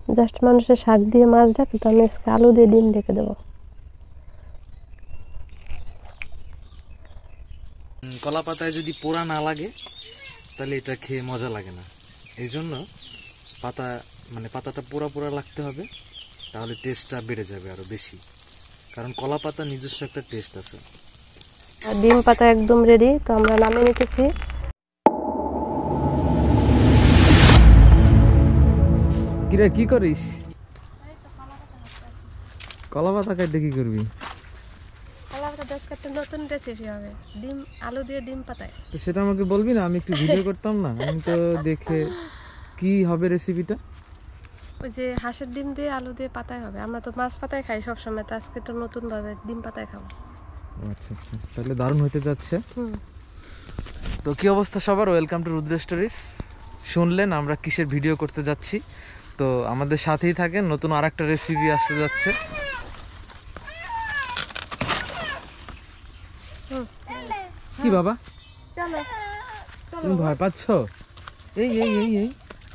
Just মানুষের শাক দিয়ে মাছ ডাকে, তো আমি আজকে আলু দিয়ে ডিম ডেকে দেবো। কলা পাতায় যদি পোড়া না লাগে তাহলে এটা খেয়ে মজা লাগে না। এই জন্য পাতাটা পোড়া পোড়া লাগতে হবে, তাহলে টেস্টটা বেড়ে যাবে আরো বেশি, কারণ কলা পাতা নিজস্ব একটা টেস্ট আছে। আর ডিম পাতা একদম রেডি, তো আমরা নামিয়ে নিতেছি। কিরে কি করিস? কলা পাতা কাটতে কি করবি? কলা পাতা দেখ একটা নতুন রেসিপি হবে, ডিম আলু দিয়ে ডিম পাতায়। তো সেটা আমাকে বলবি না, আমি একটু ভিডিও করতাম না, আমি তো দেখে কি হবে রেসিপিটা। ওই যে হাঁসের ডিম দিয়ে আলু দিয়ে পাতায় হবে। আমরা তো মাছ পাতায় খাই সবসময়, তো আজকে তো নতুন ভাবে ডিম পাতায় খাবো। আচ্ছা আচ্ছা, তাহলে দারুণ হতে যাচ্ছে। তো কি অবস্থা সবার, ওয়েলকাম টু রুদ্র স্টোরিজ। শুনলেন আমরা কিসের ভিডিও করতে যাচ্ছি, তো আমাদের সাথেই থাকেন, নতুন আরেকটা রেসিপি আসতে যাচ্ছে। কি বাবা, চলো তুমি ভয় পাচ্ছ? এই এই এই এই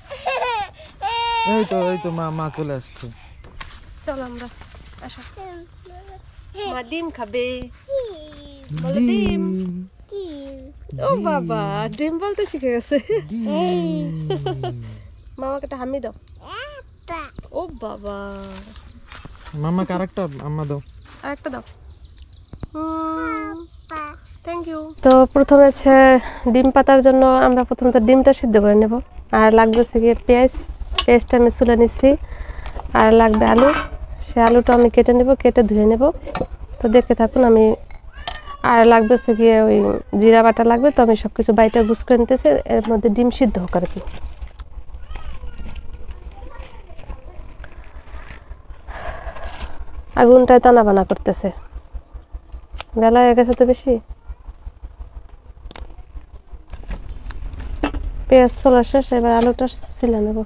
এই তো মা চলে আসছে। চলো আমরা, আসো। মা ডিম খাবে, বলো ডিম। ও বাবা, ডিম বলতে শিখে গেছে। মামাকে একটা হামি দাও। ও বাবা, মামাকে আরেকটা আম্মা দাও, আরেকটা দাও। Thank you. তো প্রথমে হচ্ছে ডিম পাতার জন্য আমরা প্রথমে ডিমটা সিদ্ধ করে নেব। আর লাগতেছে গিয়ে পেঁয়াজটা আমি চুলে নিচ্ছি। আর লাগবে আলু, সে আলুটা আমি কেটে নেব, কেটে ধুয়ে নেব। তো দেখতে থাকুন আমি। আর লাগতেছে গিয়ে ওই জিরা বাটা লাগবে, তো আমি সব কিছু বাইটা গুছ করে নিতেছি। এর মধ্যে ডিম সিদ্ধ হোক আর কি। আগুনটায় টানা বানা করতেছে, বেলা হয়ে গেছে তো বেশি। পেঁয়াজ চলা শেষ, এবার আলুটা ছিলে নেব।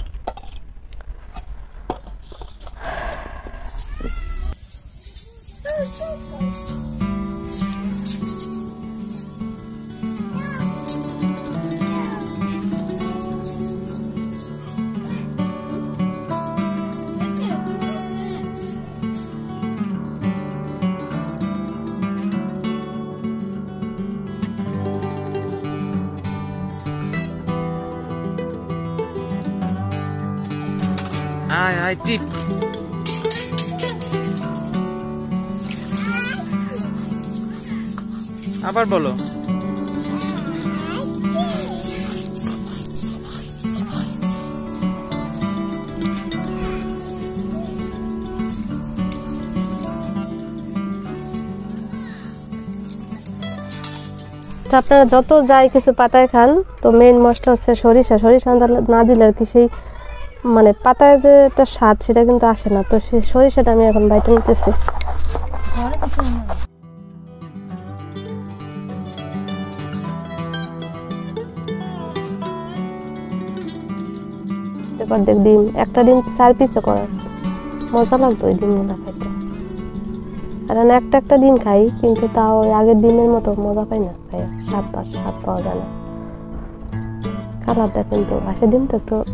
আয় আয় টিপ। আবার বলো। আপনারা যত যাই কিছু পাতায় খান, তো মেইন মশলা হচ্ছে সরিষা। সরিষা না দিলে আর কি সেই পাতায় যে একটা স্বাদ, সেটা কিন্তু আসে না। তো সেই সরিষাটা আমি এখন বাইটে নিতেছি। এবার দেখ ডিম, একটা ডিম 4 পিসে করা, মজা লাগতো ওই ডিমগুলো খাইতে। আর আমি একটা ডিম খাই, কিন্তু তাও আগের ডিমের মতো মজা পাই না, খাই স্বাদ পাওয়া যায় না। কালারটা কিন্তু হাঁসের ডিম তো একটু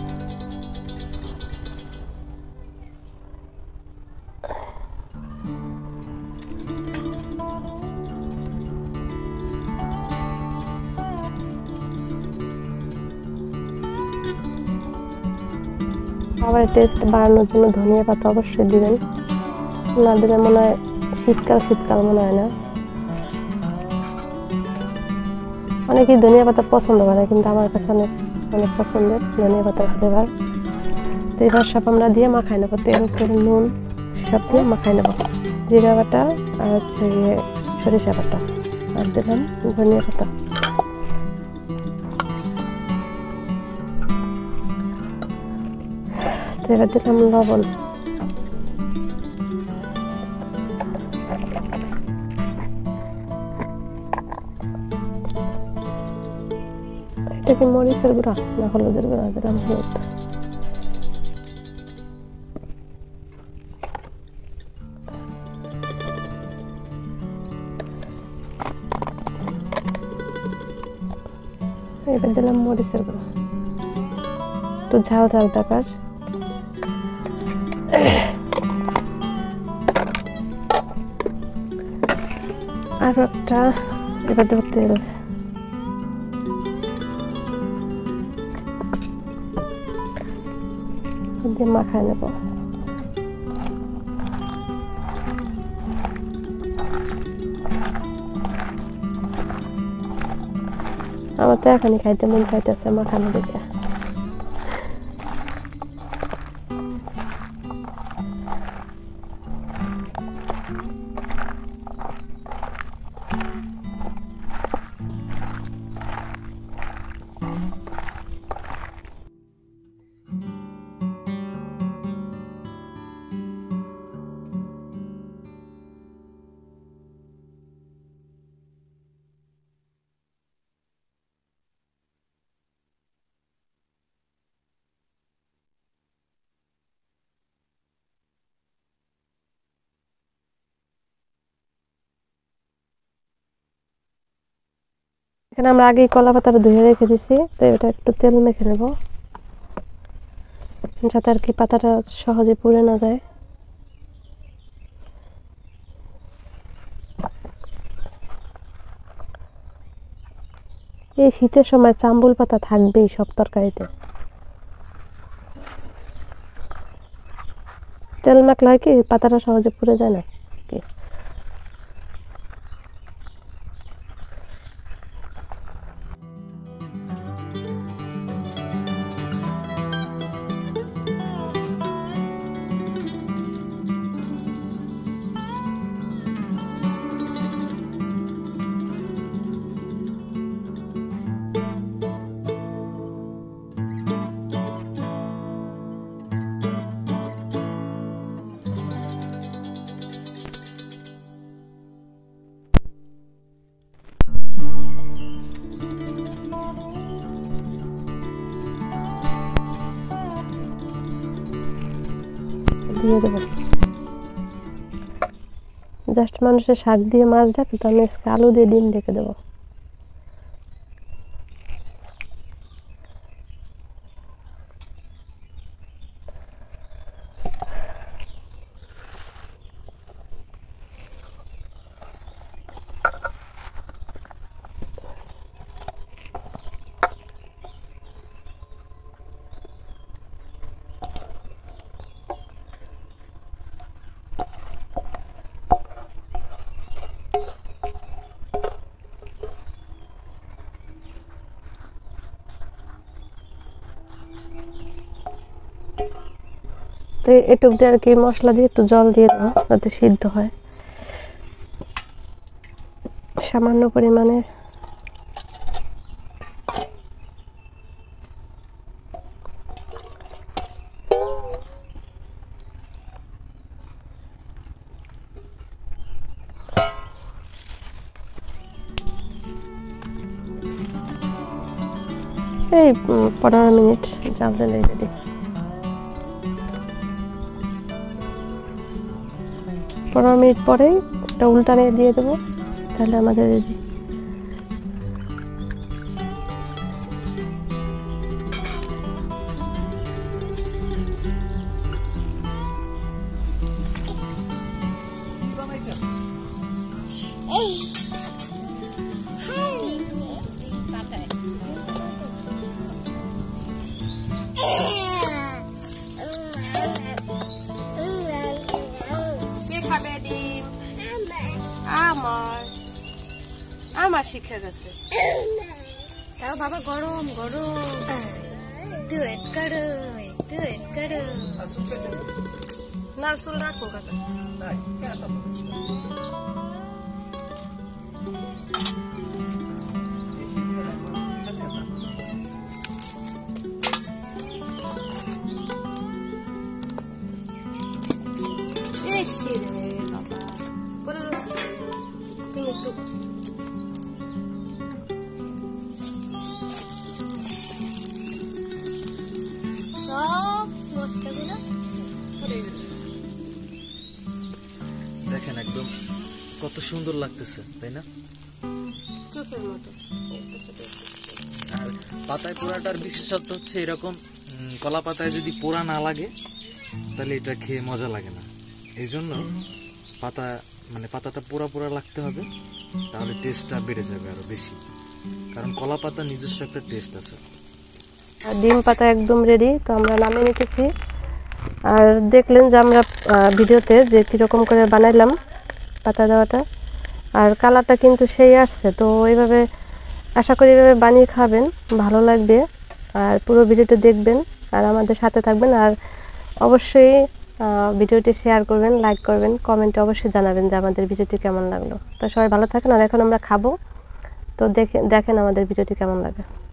খাবারের টেস্ট বাড়ানোর জন্য ধনিয়া পাতা অবশ্যই দিবেন, না দিলে মনে হয় শীতকাল মনে হয় না। অনেকেই ধনিয়া পাতা পছন্দ করে, কিন্তু আমার কাছে অনেক পছন্দের ধনিয়া পাতার ফ্লেভার। তো এবার সব আমরা দিয়ে মাখাই নেবো, তেল নুন সব দিয়ে মাখাই নেবো। জিরা বাটা আর হচ্ছে সরিষা বাটা, আর দিলাম ধনিয়া পাতা। এবার দিলাম লবণ। এটা কি মরিচের গুঁড়া না হলুদের গুঁড়া? দিলাম হলুদ। এবার দিলাম মরিচের গুঁড়া, একটু ঝাল ব্যাপার। আর একটা এবার দেবো তেল। দিয়ে মাখায় নেব। আমার তো এখনই খাইতে মন চাইতেছে মাখানো দিকে। এখানে আমরা আগেই কলা পাতাটা ধুয়ে রেখে দিছি, তো এটা একটু তেল মেখে নেব যাতে আর কি পাতাটা সহজে পুড়ে না যায়। এই শীতের সময় চাম্বুল পাতা থাকবেই সব তরকারিতে। তেল মাখলে হয় কি পাতাটা সহজে পুড়ে যায় না কি। দিয়ে দেবো জাস্ট মানুষের শাক দিয়ে মাছ ডাকে, তো আমি আজকে আলু দিয়ে ডিম ঢেকে দেবো। তো এটুক দিয়ে আর কি মশলা দিয়ে একটু জল দিয়ে দেবো যাতে সিদ্ধ হয় সামান্য পরিমাণে। এই 15 মিনিট জাল দিলে রেডি। পনেরো মিনিট পরেই এটা উল্টানে দিয়ে দেবো, তাহলে আমাদের রেডি। আমার শিখে গেছে তাও বাবা গরম গরম একটু ওয়েট করো একটু ওয়েট করো না চুল রাখো কাকা। এসে রে বাবা করে যাচ্ছে তুমি একটু দেখেন একদম কত সুন্দর লাগতেছে, তাই না? চোখের মতো। আর পাতায় পোড়াটার বিশেষত্ব হচ্ছে এরকম, কলা পাতায় যদি পোড়া না লাগে তাহলে এটা খেয়ে মজা লাগে না। এই জন্য পাতা মানে পাতাটা পোড়া পোড়া লাগতে হবে, তাহলে টেস্টটা বেড়ে যাবে আরো বেশি, কারণ কলা পাতা নিজস্ব একটা টেস্ট আছে। আর ডিম পাতা একদম রেডি, তো আমরা নামিয়ে নিতেছি। আর দেখলেন যে আমরা ভিডিওতে যে কীরকম করে বানাইলাম পাতা দেওয়াটা, আর কালারটা কিন্তু সেই আসছে। তো এইভাবে আশা করি এভাবে বানিয়ে খাবেন, ভালো লাগবে। আর পুরো ভিডিওটা দেখবেন আর আমাদের সাথে থাকবেন। আর অবশ্যই ভিডিওটি শেয়ার করবেন, লাইক করবেন, কমেন্টে অবশ্যই জানাবেন যে আমাদের ভিডিওটি কেমন লাগলো। তো সবাই ভালো থাকেন। আর এখন আমরা খাবো, তো দেখেন আমাদের ভিডিওটি কেমন লাগে।